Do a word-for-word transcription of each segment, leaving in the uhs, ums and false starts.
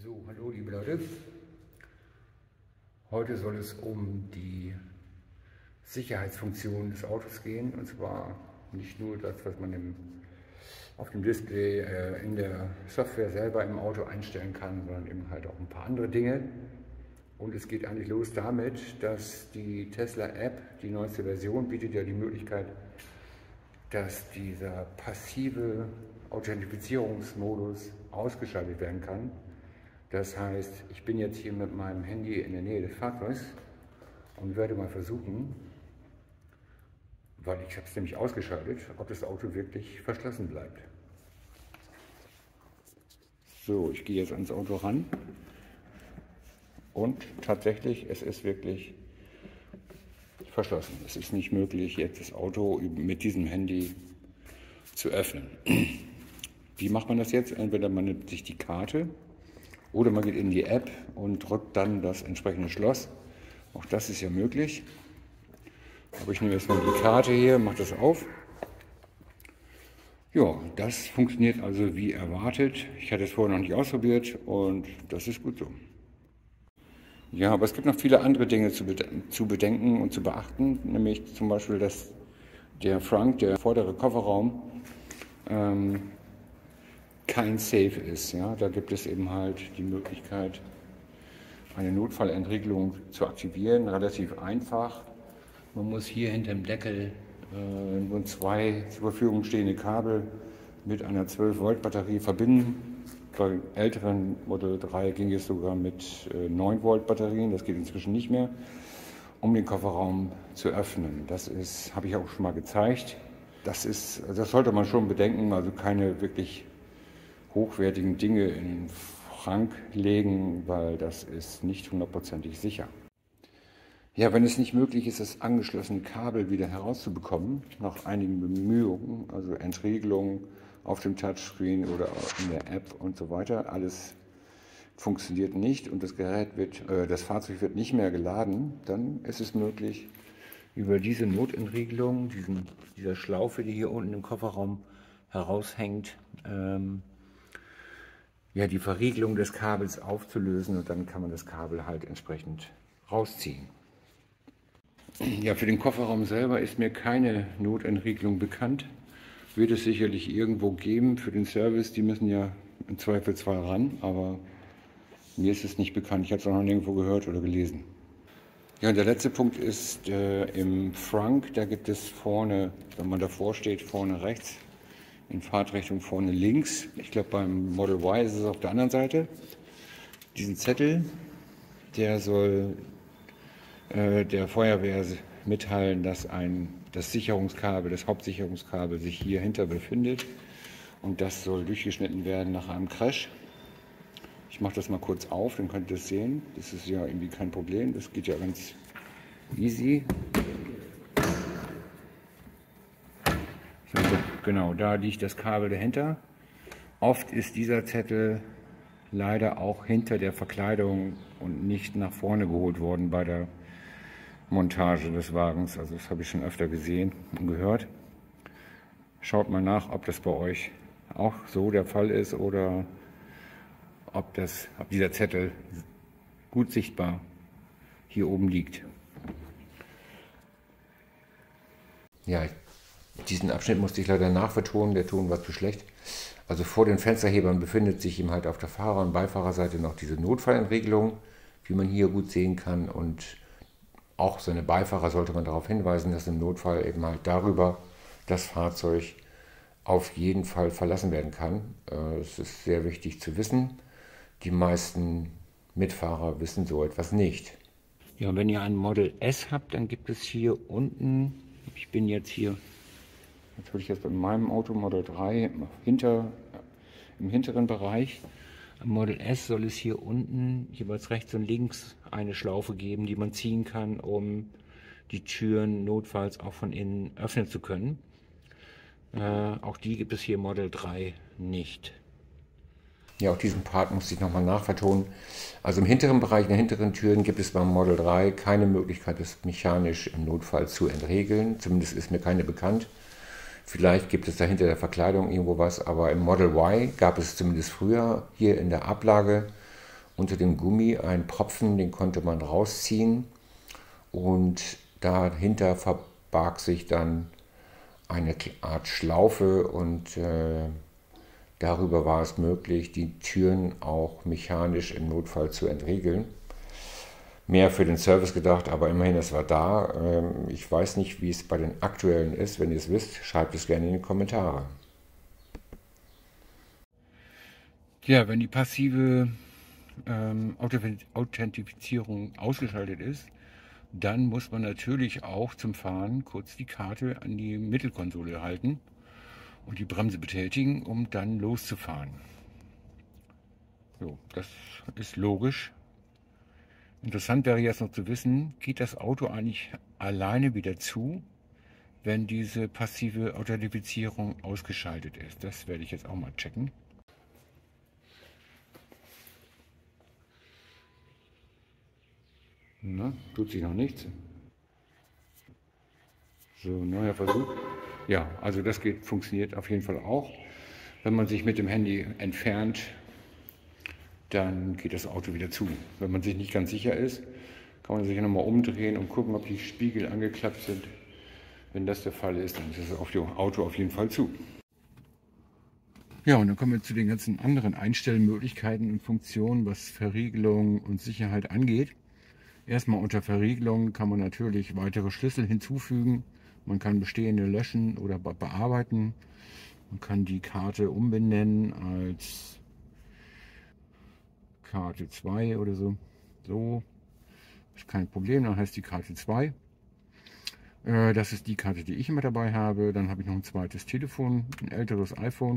So, hallo liebe Leute. Heute soll es um die Sicherheitsfunktion des Autos gehen. Und zwar nicht nur das, was man im, auf dem Display äh, in der Software selber im Auto einstellen kann, sondern eben halt auch ein paar andere Dinge. Und es geht eigentlich los damit, dass die Tesla-App, die neueste Version, bietet ja die Möglichkeit, dass dieser passive Authentifizierungsmodus ausgeschaltet werden kann. Das heißt, ich bin jetzt hier mit meinem Handy in der Nähe des Fahrzeugs und werde mal versuchen, weil ich habe es nämlich ausgeschaltet, ob das Auto wirklich verschlossen bleibt. So, ich gehe jetzt ans Auto ran und tatsächlich, es ist wirklich verschlossen. Es ist nicht möglich, jetzt das Auto mit diesem Handy zu öffnen. Wie macht man das jetzt? Entweder man nimmt sich die Karte oder man geht in die App und drückt dann das entsprechende Schloss. Auch das ist ja möglich. Aber ich nehme jetzt mal die Karte hier, mache das auf. Ja, das funktioniert also wie erwartet. Ich hatte es vorher noch nicht ausprobiert und das ist gut so. Ja, aber es gibt noch viele andere Dinge zu bedenken und zu beachten. Nämlich zum Beispiel, dass der Frunk, der vordere Kofferraum, ähm, kein Safe ist. Ja? Da gibt es eben halt die Möglichkeit, eine Notfallentriegelung zu aktivieren, relativ einfach. Man muss hier hinter dem Deckel äh, nur zwei zur Verfügung stehende Kabel mit einer zwölf Volt Batterie verbinden. Bei älteren Model drei ging es sogar mit äh, neun Volt Batterien, das geht inzwischen nicht mehr, um den Kofferraum zu öffnen. Das ist, habe ich auch schon mal gezeigt. Das ist, das sollte man schon bedenken, also keine wirklich hochwertigen Dinge in den Schrank legen, weil das ist nicht hundertprozentig sicher. Ja, wenn es nicht möglich ist, das angeschlossene Kabel wieder herauszubekommen, nach einigen Bemühungen, also Entriegelung auf dem Touchscreen oder in der App und so weiter, alles funktioniert nicht und das Gerät wird, äh, das Fahrzeug wird nicht mehr geladen, dann ist es möglich, über diese Notentriegelung, diesen, dieser Schlaufe, die hier unten im Kofferraum heraushängt, ähm, ja, die Verriegelung des Kabels aufzulösen und dann kann man das Kabel halt entsprechend rausziehen. Ja, für den Kofferraum selber ist mir keine Notentriegelung bekannt. Wird es sicherlich irgendwo geben für den Service, die müssen ja im Zweifelsfall ran, aber mir ist es nicht bekannt. Ich habe es auch noch nirgendwo gehört oder gelesen. Ja, und der letzte Punkt ist äh, im Frunk, da gibt es vorne, wenn man davor steht, vorne rechts, in Fahrtrichtung vorne links. Ich glaube, beim Model Y ist es auf der anderen Seite. Diesen Zettel, der soll äh, der Feuerwehr mitteilen, dass ein, das Sicherungskabel, das Hauptsicherungskabel sich hier hinter befindet. Und das soll durchgeschnitten werden nach einem Crash. Ich mache das mal kurz auf, dann könnt ihr das sehen. Das ist ja irgendwie kein Problem, das geht ja ganz easy. Genau, da liegt das Kabel dahinter. Oft ist dieser Zettel leider auch hinter der Verkleidung und nicht nach vorne geholt worden bei der Montage des Wagens. Also das habe ich schon öfter gesehen und gehört. Schaut mal nach, ob das bei euch auch so der Fall ist oder ob, das, ob dieser Zettel gut sichtbar hier oben liegt. Ja, diesen Abschnitt musste ich leider nachvertonen, der Ton war zu schlecht. Also vor den Fensterhebern befindet sich eben halt auf der Fahrer- und Beifahrerseite noch diese Notfallentriegelung, wie man hier gut sehen kann. Und auch seine Beifahrer sollte man darauf hinweisen, dass im Notfall eben halt darüber das Fahrzeug auf jeden Fall verlassen werden kann. Es ist sehr wichtig zu wissen. Die meisten Mitfahrer wissen so etwas nicht. Ja, und wenn ihr ein Model S habt, dann gibt es hier unten, ich bin jetzt hier natürlich jetzt bei meinem Auto Model drei hinter, im hinteren Bereich. Am Model S soll es hier unten jeweils rechts und links eine Schlaufe geben, die man ziehen kann, um die Türen notfalls auch von innen öffnen zu können. Äh, auch die gibt es hier im Model drei nicht. Ja, auch diesen Part musste ich nochmal nachvertonen. Also im hinteren Bereich, in den hinteren Türen gibt es beim Model drei keine Möglichkeit, das mechanisch im Notfall zu entriegeln. Zumindest ist mir keine bekannt. Vielleicht gibt es da hinter der Verkleidung irgendwo was, aber im Model Y gab es zumindest früher hier in der Ablage unter dem Gummi ein Propfen, den konnte man rausziehen und dahinter verbarg sich dann eine Art Schlaufe und äh, darüber war es möglich, die Türen auch mechanisch im Notfall zu entriegeln. Mehr für den Service gedacht, aber immerhin, es war da. Ähm, ich weiß nicht, wie es bei den aktuellen ist. Wenn ihr es wisst, schreibt es gerne in die Kommentare. Ja, wenn die passive ähm, Authentifizierung ausgeschaltet ist, dann muss man natürlich auch zum Fahren kurz die Karte an die Mittelkonsole halten und die Bremse betätigen, um dann loszufahren. So, das ist logisch. Interessant wäre jetzt noch zu wissen, geht das Auto eigentlich alleine wieder zu, wenn diese passive Authentifizierung ausgeschaltet ist. Das werde ich jetzt auch mal checken. Na, tut sich noch nichts. So, neuer Versuch. Ja, also das geht, funktioniert auf jeden Fall auch. Wenn man sich mit dem Handy entfernt, dann geht das Auto wieder zu. Wenn man sich nicht ganz sicher ist, kann man sich nochmal umdrehen und gucken, ob die Spiegel angeklappt sind. Wenn das der Fall ist, dann ist das Auto auf jeden Fall zu. Ja, und dann kommen wir zu den ganzen anderen Einstellmöglichkeiten und Funktionen, was Verriegelung und Sicherheit angeht. Erstmal unter Verriegelung kann man natürlich weitere Schlüssel hinzufügen. Man kann bestehende löschen oder bearbeiten. Man kann die Karte umbenennen als Karte zwei oder so. So, ist kein Problem, dann heißt die Karte zwei. Äh, das ist die Karte, die ich immer dabei habe. Dann habe ich noch ein zweites Telefon, ein älteres iPhone.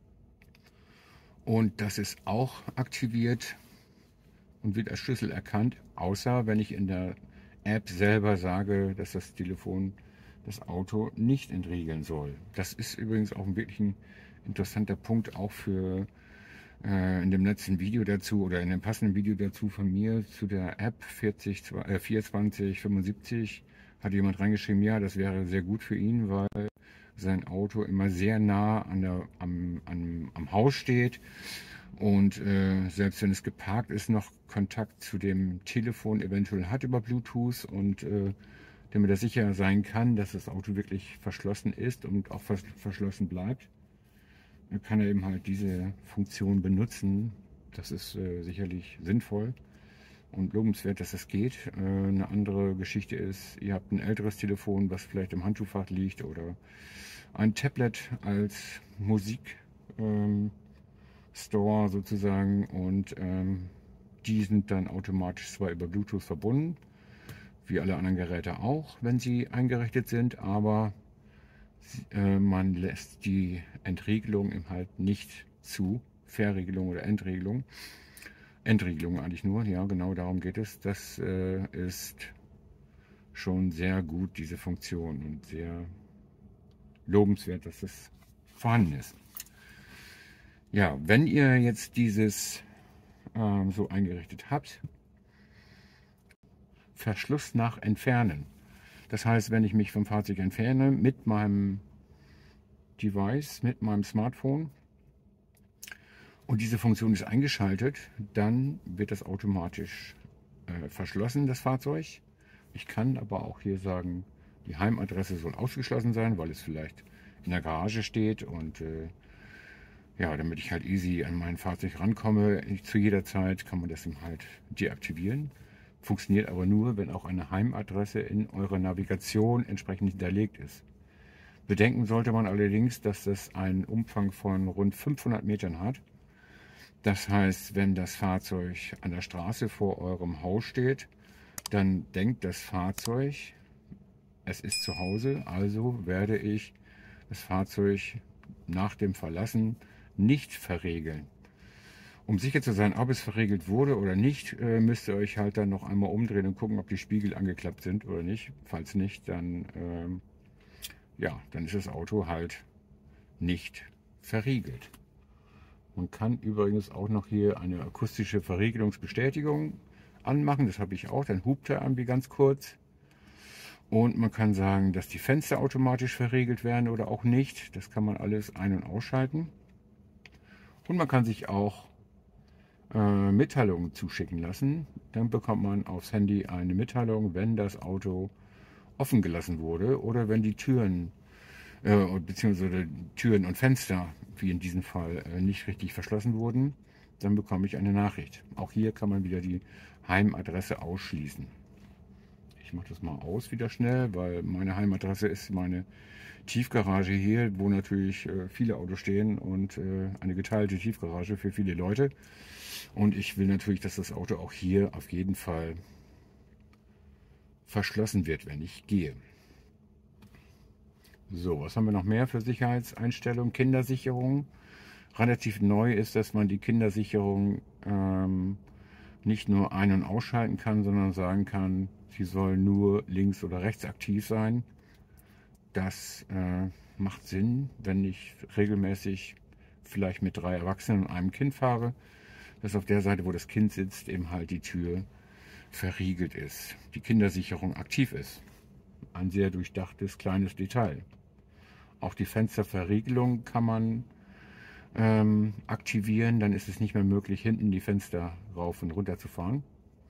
Und das ist auch aktiviert und wird als Schlüssel erkannt, außer wenn ich in der App selber sage, dass das Telefon das Auto nicht entriegeln soll. Das ist übrigens auch wirklich ein interessanter Punkt, auch für äh, in dem letzten Video dazu oder in dem passenden Video dazu von mir zu der App vierzig, äh, vierundzwanzig fünfundsiebzig hat jemand reingeschrieben, ja, das wäre sehr gut für ihn, weil sein Auto immer sehr nah an der, am, am, am Haus steht und äh, selbst wenn es geparkt ist, noch Kontakt zu dem Telefon eventuell hat über Bluetooth und äh, damit er sicher sein kann, dass das Auto wirklich verschlossen ist und auch vers verschlossen bleibt, dann kann er eben halt diese Funktion benutzen. Das ist äh, sicherlich sinnvoll und lobenswert, dass das geht. Äh, eine andere Geschichte ist, ihr habt ein älteres Telefon, was vielleicht im Handschuhfach liegt oder ein Tablet als Musik ähm, Store sozusagen und ähm, die sind dann automatisch zwar über Bluetooth verbunden, wie alle anderen Geräte auch, wenn sie eingerichtet sind, aber äh, man lässt die Entriegelung eben halt nicht zu, Verriegelung oder Entriegelung, Entriegelung eigentlich nur, ja genau darum geht es, das äh, ist schon sehr gut, diese Funktion und sehr lobenswert, dass das vorhanden ist. Ja, wenn ihr jetzt dieses ähm, so eingerichtet habt, Verschluss nach Entfernen. Das heißt, wenn ich mich vom Fahrzeug entferne mit meinem Device, mit meinem Smartphone und diese Funktion ist eingeschaltet, dann wird das automatisch äh, verschlossen, das Fahrzeug. Ich kann aber auch hier sagen, die Heimadresse soll ausgeschlossen sein, weil es vielleicht in der Garage steht und äh, ja, damit ich halt easy an mein Fahrzeug rankomme, zu jeder Zeit kann man das eben halt deaktivieren. Funktioniert aber nur, wenn auch eine Heimadresse in eurer Navigation entsprechend hinterlegt ist. Bedenken sollte man allerdings, dass das einen Umfang von rund fünfhundert Metern hat. Das heißt, wenn das Fahrzeug an der Straße vor eurem Haus steht, dann denkt das Fahrzeug, es ist zu Hause, also werde ich das Fahrzeug nach dem Verlassen nicht verriegeln. Um sicher zu sein, ob es verriegelt wurde oder nicht, äh, müsst ihr euch halt dann noch einmal umdrehen und gucken, ob die Spiegel angeklappt sind oder nicht. Falls nicht, dann, ähm, ja, dann ist das Auto halt nicht verriegelt. Man kann übrigens auch noch hier eine akustische Verriegelungsbestätigung anmachen. Das habe ich auch. Dann hupt er irgendwie ganz kurz. Und man kann sagen, dass die Fenster automatisch verriegelt werden oder auch nicht. Das kann man alles ein- und ausschalten. Und man kann sich auch äh, Mitteilungen zuschicken lassen. Dann bekommt man aufs Handy eine Mitteilung, wenn das Auto offen gelassen wurde oder wenn die Türen äh, beziehungsweise Türen und Fenster, wie in diesem Fall, äh, nicht richtig verschlossen wurden. Dann bekomme ich eine Nachricht. Auch hier kann man wieder die Heimadresse ausschließen. Ich mache das mal aus wieder schnell, weil meine Heimadresse ist meine Tiefgarage hier, wo natürlich äh, viele Autos stehen und äh, eine geteilte Tiefgarage für viele Leute. Und ich will natürlich, dass das Auto auch hier auf jeden Fall verschlossen wird, wenn ich gehe. So, was haben wir noch mehr für Sicherheitseinstellungen? Kindersicherung. Relativ neu ist, dass man die Kindersicherung ähm, nicht nur ein- und ausschalten kann, sondern sagen kann, sie soll nur links oder rechts aktiv sein. Das äh, macht Sinn, wenn ich regelmäßig vielleicht mit drei Erwachsenen und einem Kind fahre, dass auf der Seite, wo das Kind sitzt, eben halt die Tür verriegelt ist, die Kindersicherung aktiv ist. Ein sehr durchdachtes kleines Detail. Auch die Fensterverriegelung kann man ähm, aktivieren, dann ist es nicht mehr möglich, hinten die Fenster rauf und runter zu fahren.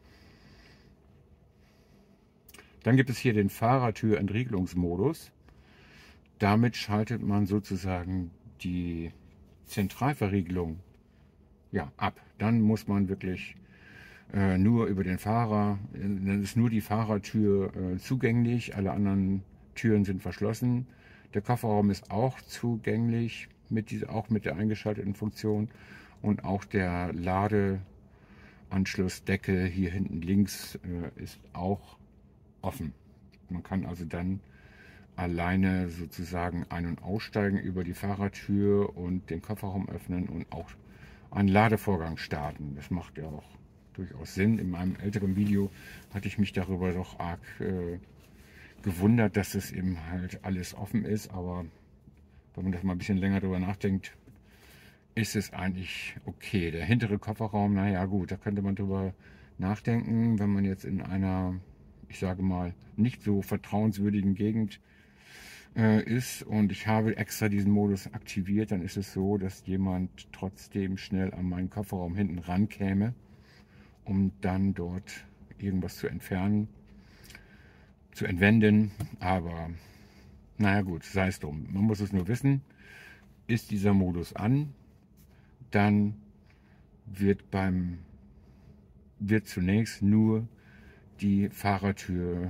Dann gibt es hier den Fahrertürentriegelungsmodus. Damit schaltet man sozusagen die Zentralverriegelung ja, ab. Dann muss man wirklich äh, nur über den Fahrer, dann ist nur die Fahrertür äh, zugänglich, alle anderen Türen sind verschlossen. Der Kofferraum ist auch zugänglich, mit dieser, auch mit der eingeschalteten Funktion, und auch der Ladeanschlussdeckel hier hinten links äh, ist auch offen. Man kann also dann alleine sozusagen ein- und aussteigen über die Fahrertür und den Kofferraum öffnen und auch einen Ladevorgang starten. Das macht ja auch durchaus Sinn. In meinem älteren Video hatte ich mich darüber doch arg äh, gewundert, dass es eben halt alles offen ist, aber wenn man das mal ein bisschen länger darüber nachdenkt, ist es eigentlich okay. Der hintere Kofferraum, naja gut, da könnte man drüber nachdenken, wenn man jetzt in einer, ich sage mal, nicht so vertrauenswürdigen Gegend äh, ist und ich habe extra diesen Modus aktiviert, dann ist es so, dass jemand trotzdem schnell an meinen Kofferraum hinten rankäme, um dann dort irgendwas zu entfernen, zu entwenden. Aber naja gut, sei es drum. Man muss es nur wissen, ist dieser Modus an, dann wird beim wird zunächst nur die Fahrertür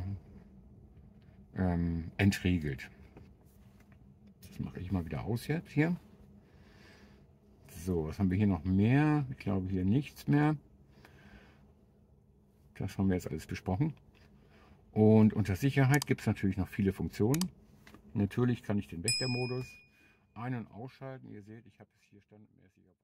ähm, entriegelt. Das mache ich mal wieder aus jetzt hier. So, was haben wir hier noch mehr? Ich glaube hier nichts mehr. Das haben wir jetzt alles besprochen. Und unter Sicherheit gibt es natürlich noch viele Funktionen. Natürlich kann ich den Wächtermodus ein- und ausschalten. Ihr seht, ich habe es hier standardmäßig auf